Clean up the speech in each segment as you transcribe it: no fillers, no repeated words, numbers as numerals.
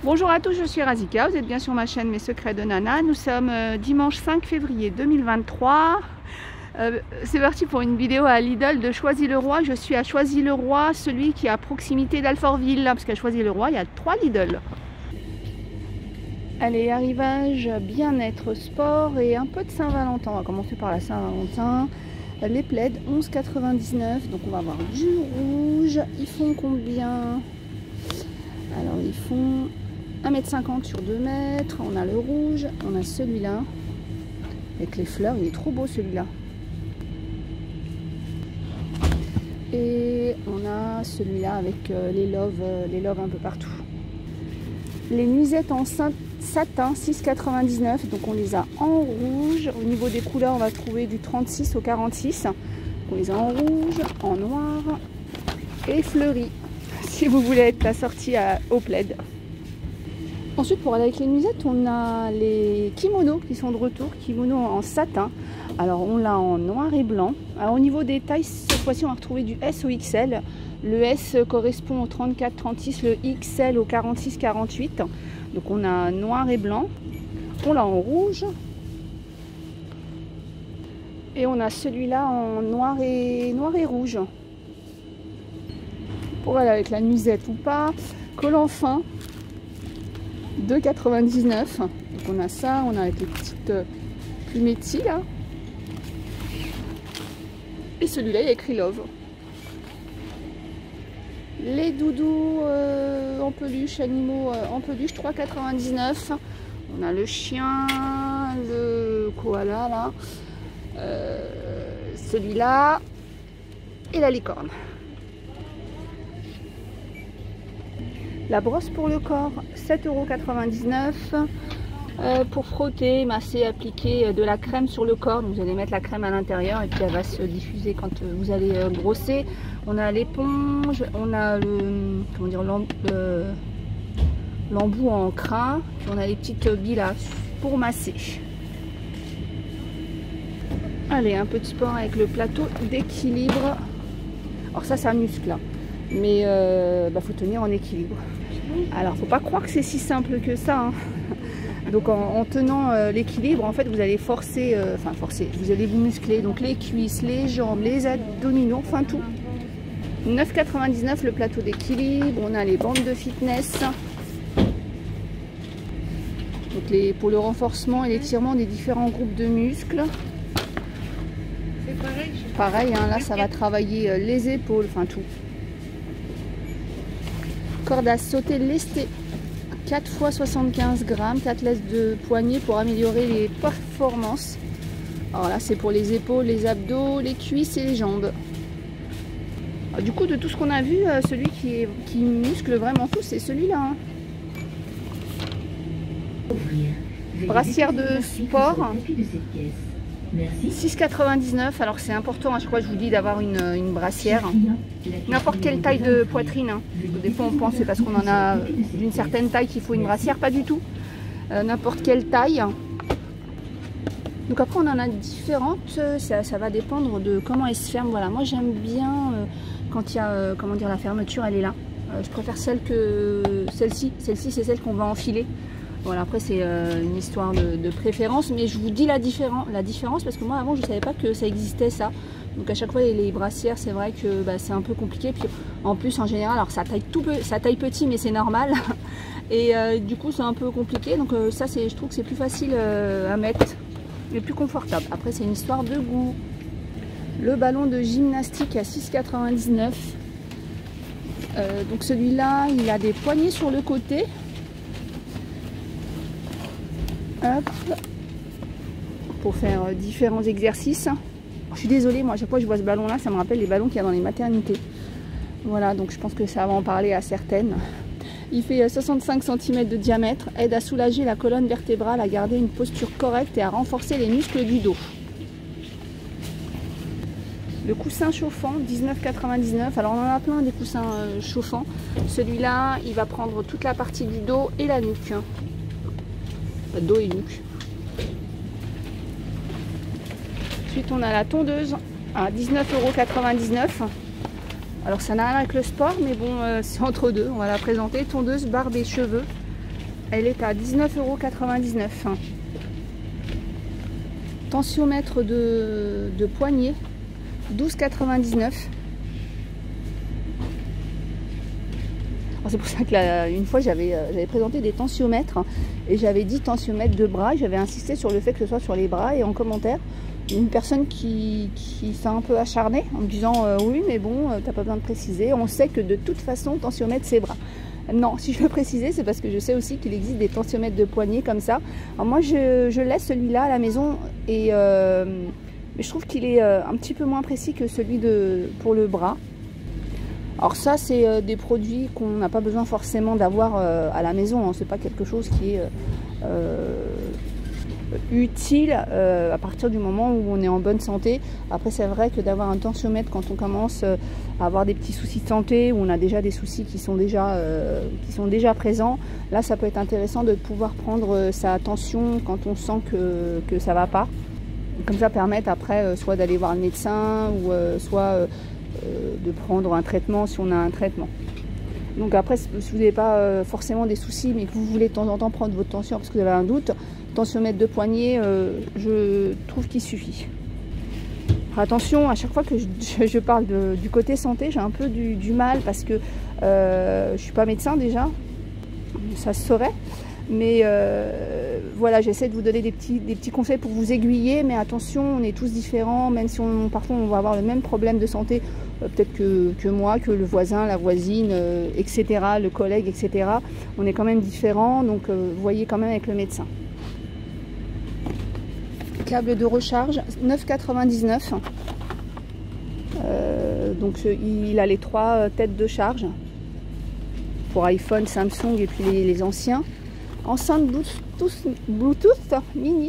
Bonjour à tous, je suis Razika, vous êtes bien sur ma chaîne Mes Secrets de Nana. Nous sommes dimanche 5 février 2023. C'est parti pour une vidéo à Lidl de Choisy-le-Roi. Je suis à Choisy-le-Roi, celui qui est à proximité d'Alfortville, parce qu'à Choisy-le-Roi, il y a 3 Lidl. Allez, arrivage, bien-être, sport et un peu de Saint-Valentin. On va commencer par la Saint-Valentin. Les plaids, 11,99 €. Donc on va avoir du rouge. Ils font combien? Alors ils font 1,50 m sur 2 mètres. On a le rouge, on a celui-là avec les fleurs, il est trop beau celui-là. Et on a celui-là avec les loves un peu partout. Les nuisettes en satin, 6,99 €. Donc on les a en rouge. Au niveau des couleurs, on va trouver du 36 au 46. On les a en rouge, en noir et fleuri, si vous voulez être assorti au plaid. Ensuite, pour aller avec les nuisettes, on a les kimonos qui sont de retour, kimonos en satin. Alors on l'a en noir et blanc. Alors au niveau des tailles, cette fois-ci on va retrouver du S au XL. Le S correspond au 34-36, le XL au 46-48. Donc on a noir et blanc. On l'a en rouge. Et on a celui-là en noir et rouge. Pour aller avec la nuisette ou pas. Collant fin, 2,99 €. Donc on a ça, on a avec les petites plumettis là. Et celui-là, il y a écrit Love. Les doudous en peluche, animaux en peluche, 3,99 €. On a le chien, le koala là, celui-là et la licorne. La brosse pour le corps, 7,99 €. Pour frotter, masser, appliquer de la crème sur le corps. Donc vous allez mettre la crème à l'intérieur et puis elle va se diffuser quand vous allez brosser. On a l'éponge, on a l'embout en crin, puis on a les petites billes là pour masser. Allez, un peu de sport avec le plateau d'équilibre. Alors ça muscle là, mais faut tenir en équilibre. Alors faut pas croire que c'est si simple que ça, hein. Donc en tenant l'équilibre, en fait vous allez forcer, vous allez vous muscler, donc les cuisses, les jambes, les abdominaux, enfin tout. 9,99 € le plateau d'équilibre. On a les bandes de fitness, donc pour le renforcement et l'étirement des différents groupes de muscles. Pareil, hein, là ça va travailler les épaules, enfin tout. Corde à sauter lestée, 4 x 75 grammes, 4 laisses de poignet pour améliorer les performances. Alors là c'est pour les épaules, les abdos, les cuisses et les jambes. Alors, du coup de tout ce qu'on a vu, celui qui muscle vraiment tout, c'est celui-là, hein. Brassière de sport, 6,99 €. Alors c'est important, à chaque fois je vous dis d'avoir une brassière. N'importe quelle taille de poitrine, hein. Des fois on pense c'est parce qu'on en a d'une certaine taille qu'il faut une brassière, pas du tout. N'importe quelle taille. Donc après on en a différentes, ça va dépendre de comment elles se ferment. Voilà, moi j'aime bien quand il y a, la fermeture elle est là. Je préfère celle-ci c'est celle qu'on va enfiler. Voilà, après c'est une histoire de préférence, mais je vous dis la différence parce que moi avant je ne savais pas que ça existait ça. Donc à chaque fois les brassières, c'est vrai que c'est un peu compliqué. Puis en plus en général, alors ça taille petit mais c'est normal. Et du coup c'est un peu compliqué. Donc ça je trouve que c'est plus facile à mettre et plus confortable. Après c'est une histoire de goût. Le ballon de gymnastique à 6,99 €. Donc celui-là il a des poignées sur le côté. Hop, pour faire différents exercices. Je suis désolée, moi à chaque fois que je vois ce ballon là, ça me rappelle les ballons qu'il y a dans les maternités. Voilà, donc je pense que ça va en parler à certaines. Il fait 65 cm de diamètre, aide à soulager la colonne vertébrale, à garder une posture correcte et à renforcer les muscles du dos. Le coussin chauffant, 19,99 €. Alors on en a plein des coussins chauffants. Celui-là, il va prendre toute la partie du dos et la nuque. Dos et nuque. Ensuite on a la tondeuse à 19,99 €. Alors ça n'a rien avec le sport, mais bon, c'est entre deux. On va la présenter. Tondeuse, barbe et cheveux. elle est à 19,99 €. Tensiomètre de poignet, 12,99 €. C'est pour ça que une fois j'avais présenté des tensiomètres et j'avais dit tensiomètre de bras. J'avais insisté sur le fait que ce soit sur les bras, et en commentaire une personne qui s'est un peu acharnée en me disant oui mais bon t'as pas besoin de préciser, on sait que de toute façon tensiomètre c'est bras. Non, si je veux préciser, c'est parce que je sais aussi qu'il existe des tensiomètres de poignet comme ça. Alors moi je laisse celui-là à la maison, et mais je trouve qu'il est un petit peu moins précis que celui pour le bras. Alors ça c'est des produits qu'on n'a pas besoin forcément d'avoir à la maison, hein. C'est pas quelque chose qui est utile à partir du moment où on est en bonne santé. Après c'est vrai que d'avoir un tensiomètre quand on commence à avoir des petits soucis de santé, où on a déjà des soucis qui sont déjà présents, là ça peut être intéressant de pouvoir prendre sa tension quand on sent que ça va pas. Comme ça permettre après soit d'aller voir le médecin, ou soit de prendre un traitement si on a un traitement. Donc après, si vous n'avez pas forcément des soucis, mais que vous voulez de temps en temps prendre votre tension parce que vous avez un doute, tensiomètre de poignet, je trouve qu'il suffit. Alors attention, à chaque fois que je parle du côté santé, j'ai un peu du mal parce que je ne suis pas médecin déjà, ça se saurait. Mais voilà, j'essaie de vous donner des petits conseils pour vous aiguiller, mais attention, on est tous différents, même si parfois on va avoir le même problème de santé, peut-être que moi, que le voisin, la voisine, etc., le collègue, etc. On est quand même différents, donc vous voyez quand même avec le médecin. Câble de recharge, 9,99 €. Donc il a les 3 têtes de charge pour iPhone, Samsung et puis les anciens. Enceinte Bluetooth mini,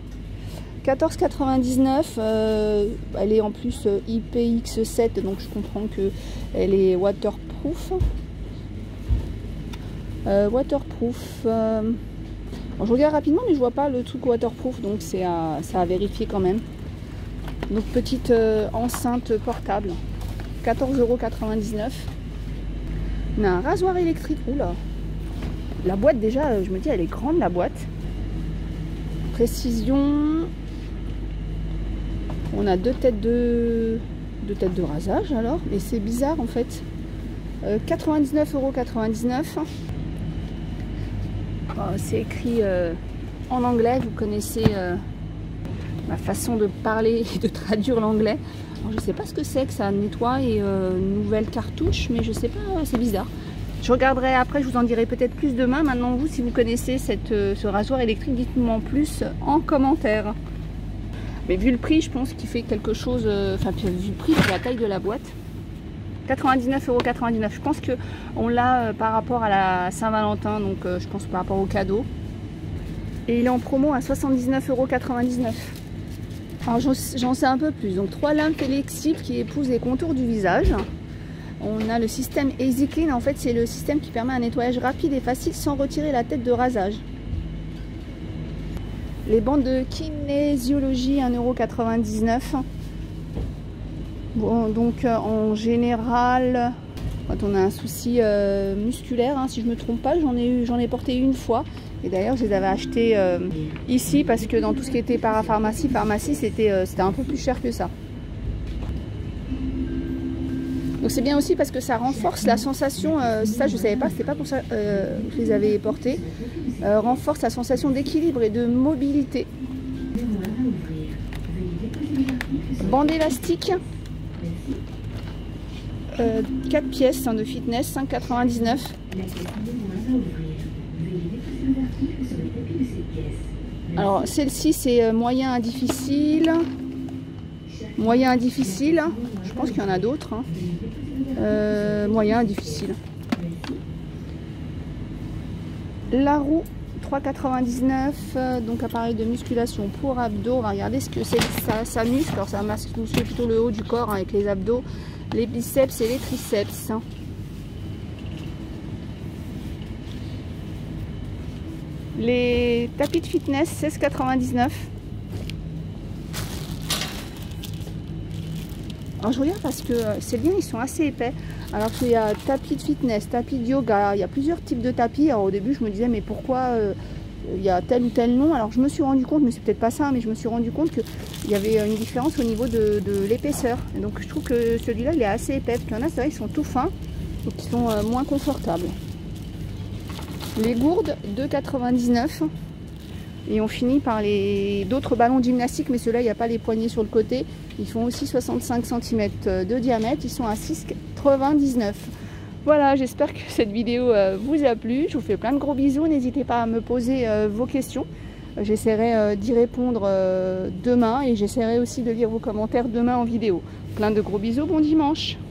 14,99 €. Elle est en plus IPX7, donc je comprends qu'elle est waterproof. Je regarde rapidement, mais je vois pas le truc waterproof, donc c'est à vérifier quand même. Donc petite enceinte portable, 14,99 €. On a un rasoir électrique. Oula. La boîte déjà, je me dis, elle est grande la boîte. Précision. On a deux têtes de rasage alors, mais c'est bizarre en fait. 99,99 €. C'est écrit en anglais, vous connaissez ma façon de parler et de traduire l'anglais. Je ne sais pas ce que c'est, que ça nettoie et une nouvelle cartouche, mais je sais pas, c'est bizarre. Je regarderai après, je vous en dirai peut-être plus demain. Maintenant, vous, si vous connaissez ce rasoir électrique, dites-moi en plus en commentaire. Mais vu le prix, je pense qu'il fait quelque chose, enfin vu le prix, vu la taille de la boîte, 99,99 €. Je pense qu'on l'a par rapport à la Saint-Valentin, donc je pense par rapport au cadeau. Et il est en promo à 79,99 €. Alors j'en sais un peu plus. Donc 3 lames flexibles qui épousent les contours du visage. On a le système Easy Clean. En fait, c'est le système qui permet un nettoyage rapide et facile sans retirer la tête de rasage. Les bandes de kinésiologie, 1,99 €. Bon, donc en général, quand on a un souci musculaire, hein, si je ne me trompe pas, j'en ai porté une fois. Et d'ailleurs, je les avais achetés ici parce que dans tout ce qui était parapharmacie, pharmacie, c'était un peu plus cher que ça. Donc c'est bien aussi parce que ça renforce la sensation, ça je ne savais pas, c'était pas pour ça que je les avais portés, renforce la sensation d'équilibre et de mobilité. Bande élastique, 4 pièces de fitness, 5,99 €. Alors celle-ci c'est moyen à difficile. Moyen à difficile, je pense qu'il y en a d'autres. Hein. Moyen à difficile. La roue, 3,99 €. Donc appareil de musculation pour abdos. On va regarder ce que c'est, ça muscle. Alors ça muscle plutôt le haut du corps, hein, avec les abdos, les biceps et les triceps. Les tapis de fitness, 16,99 €. Alors je regarde parce que ces liens ils sont assez épais. Alors qu'il y a tapis de fitness, tapis de yoga, il y a plusieurs types de tapis. Alors au début je me disais mais pourquoi il y a tel ou tel nom. Alors je me suis rendu compte, mais c'est peut-être pas ça, mais je me suis rendu compte qu'il y avait une différence au niveau de l'épaisseur. Donc je trouve que celui-là il est assez épais. Parce qu'il y en a, c'est vrai, ils sont tout fins, donc ils sont moins confortables. Les gourdes 2,99 €. Et on finit par d'autres ballons de gymnastique, mais ceux-là, il n'y a pas les poignées sur le côté. Ils font aussi 65 cm de diamètre. Ils sont à 6,99 €. Voilà, j'espère que cette vidéo vous a plu. Je vous fais plein de gros bisous. N'hésitez pas à me poser vos questions. J'essaierai d'y répondre demain et j'essaierai aussi de lire vos commentaires demain en vidéo. Plein de gros bisous, bon dimanche!